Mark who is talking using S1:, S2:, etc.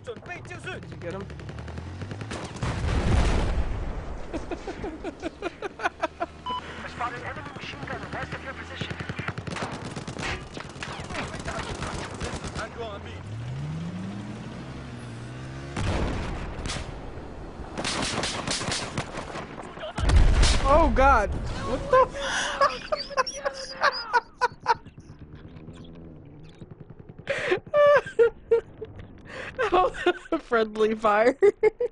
S1: Did you get him?
S2: I spotted an enemy machine gunner west of your position.
S1: Oh god! What the? Friendly fire.